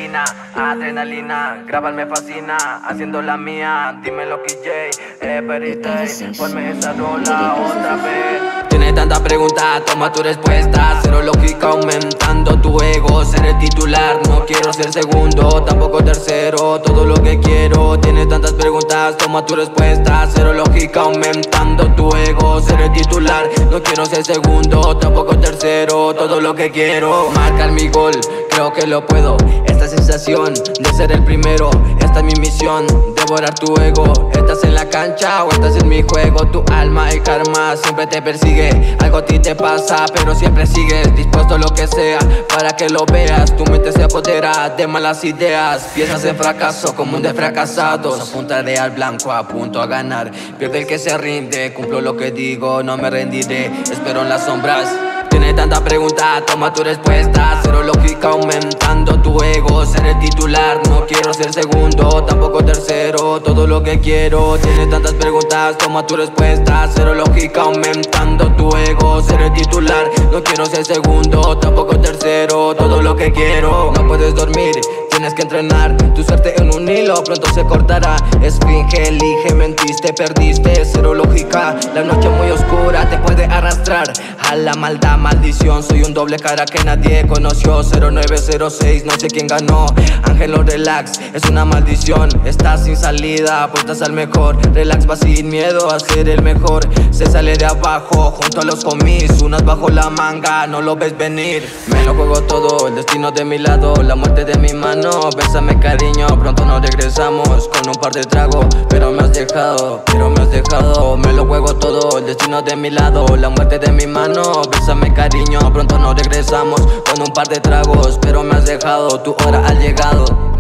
adrenalina, adrenalina. Grabar me fascina, haciendo la mía. Dímelo KJ, Perite, ponme esa rola otra vez. Tienes tantas preguntas, toma tu respuesta. Cero lógica aumentando tu ego. Ser el titular, no quiero ser segundo, tampoco tercero, todo lo que quiero. Tienes tantas preguntas, toma tu respuesta. Cero lógica aumentando tu ego. Ser el titular, no quiero ser segundo, tampoco tercero, todo lo que quiero. Marcar mi gol, creo que lo puedo. Esta sensación de ser el primero, esta es mi misión, devorar tu ego. Estás en la cancha o estás en mi juego. Tu alma y karma siempre te persigue. Algo a ti te pasa, pero siempre sigues dispuesto a lo que sea para que lo veas. Tu mente se apodera de malas ideas. Piensas en fracaso como un de fracasados. Apuntaré al blanco, apunto a ganar. Pierde el que se rinde, cumplo lo que digo, no me rendiré, espero en las sombras. Tienes tantas preguntas, toma tu respuesta. Cero lógica aumentando tu ego. Ser el titular, no quiero ser segundo, tampoco tercero, todo lo que quiero. Tienes tantas preguntas, toma tu respuesta. Cero lógica aumentando tu ego. Ser el titular, no quiero ser segundo, tampoco tercero, todo lo que quiero. No puedes dormir, tienes que entrenar. Tu suerte en un hilo pronto se cortará. Esfinge, elige, mentiste, perdiste. Cero lógica, la noche muy oscura te puede arrastrar a la maldad, maldición. Soy un doble cara que nadie conoció. 0906, no sé quién ganó. Ángelo, relax, es una maldición. Estás sin salida, apuestas al mejor. Relax, va sin miedo a ser el mejor. Se sale de abajo, junto a los homies. Unas bajo la manga, no lo ves venir. Me lo juego todo, el destino de mi lado, la muerte de mi mano. Bésame cariño, pronto nos regresamos con un par de tragos. Pero me has dejado, me lo juego todo, el destino de mi lado, la muerte de mi mano. Bésame cariño, pronto nos regresamos con un par de tragos. Pero me has dejado, tu hora ha llegado.